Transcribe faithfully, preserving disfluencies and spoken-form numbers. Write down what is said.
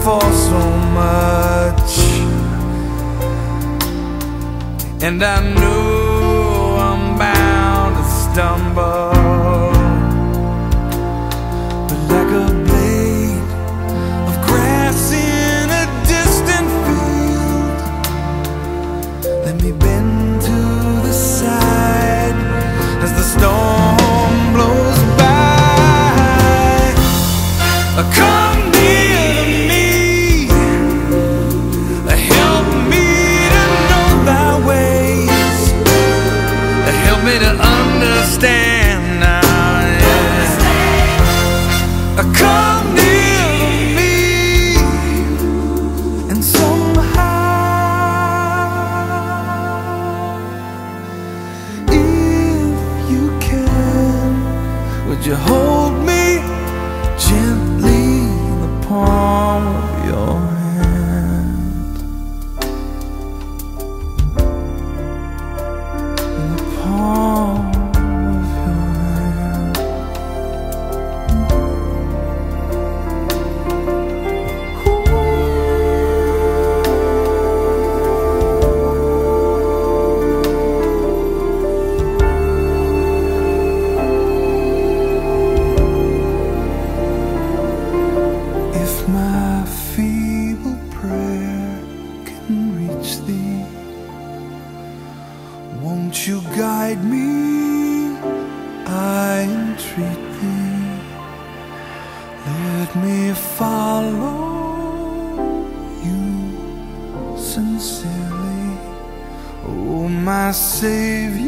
for so much, and I know I'm bound to stumble. But like a blade of grass in a distant field, let me bend to the side as the storm blows by. Come near to me, help me to know thy ways, help me to understand now, yeah. Come near to me, and somehow, if you can, would you hold me gently in the palm of your hand, in the palm of your hand. If my feeble prayer can reach thee, won't you guide me, I entreat thee. Let me follow you sincerely, oh my Savior.